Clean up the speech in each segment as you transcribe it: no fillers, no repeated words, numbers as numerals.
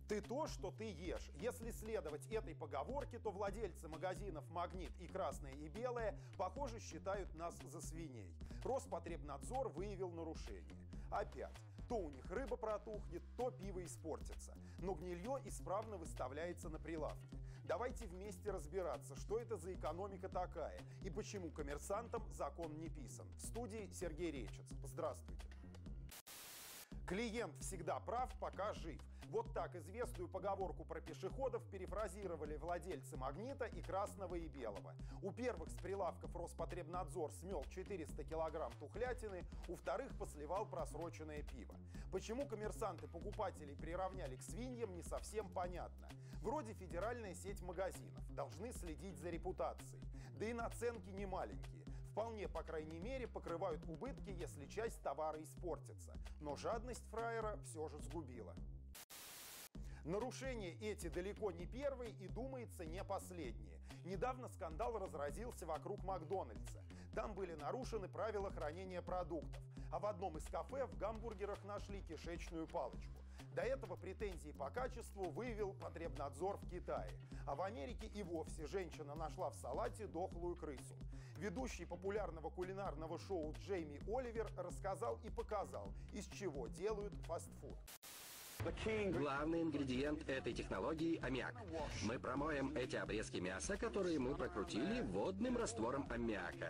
Ты то, что ты ешь. Если следовать этой поговорке, то владельцы магазинов «Магнит» и «Красное и белое», похоже, считают нас за свиней. Роспотребнадзор выявил нарушение. Опять. То у них рыба протухнет, то пиво испортится. Но гнилье исправно выставляется на прилавке. Давайте вместе разбираться, что это за экономика такая и почему коммерсантам закон не писан. В студии Сергей Речец. Здравствуйте. Клиент всегда прав, пока жив. Вот так известную поговорку про пешеходов перефразировали владельцы «Магнита» и «Красного и белого». У первых с прилавков Роспотребнадзор смел 400 килограмм тухлятины, у вторых посливал просроченное пиво. Почему коммерсанты покупателей приравняли к свиньям, не совсем понятно. Вроде федеральная сеть магазинов, должны следить за репутацией. Да и наценки не маленькие. Вполне, по крайней мере, покрывают убытки, если часть товара испортится. Но жадность фраера все же сгубила. Нарушения эти далеко не первые и, думается, не последние. Недавно скандал разразился вокруг Макдональдса. Там были нарушены правила хранения продуктов. А в одном из кафе в гамбургерах нашли кишечную палочку. До этого претензии по качеству выявил Потребнадзор в Китае. А в Америке и вовсе женщина нашла в салате дохлую крысу. Ведущий популярного кулинарного шоу Джейми Оливер рассказал и показал, из чего делают фастфуд. Главный ингредиент этой технологии – аммиак. Мы промоем эти обрезки мяса, которые мы прокрутили водным раствором аммиака.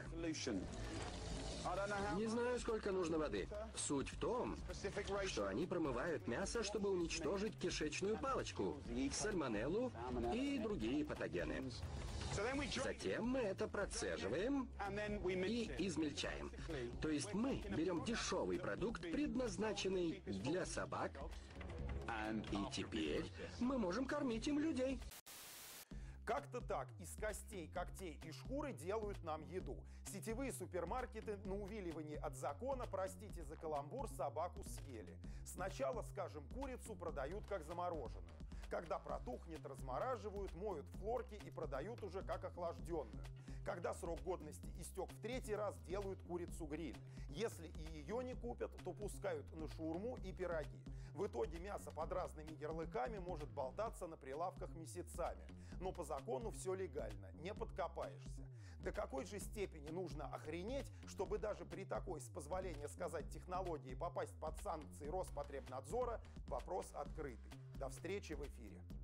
Не знаю, сколько нужно воды. Суть в том, что они промывают мясо, чтобы уничтожить кишечную палочку, сальмонеллу и другие патогены. Затем мы это процеживаем и измельчаем. То есть мы берем дешевый продукт, предназначенный для собак, и теперь мы можем кормить им людей. Как-то так из костей, когтей и шкуры делают нам еду. Сетевые супермаркеты на увиливании от закона, простите за каламбур, собаку съели. Сначала, скажем, курицу продают как замороженную. Когда протухнет, размораживают, моют в хлорке и продают уже как охлажденную. Когда срок годности истек в третий раз, делают курицу-гриль. Если и ее не купят, то пускают на шаурму и пироги. В итоге мясо под разными ярлыками может болтаться на прилавках месяцами. Но по закону все легально, не подкопаешься. До какой же степени нужно охренеть, чтобы даже при такой, с позволения сказать, технологии попасть под санкции Роспотребнадзора, вопрос открытый. До встречи в эфире.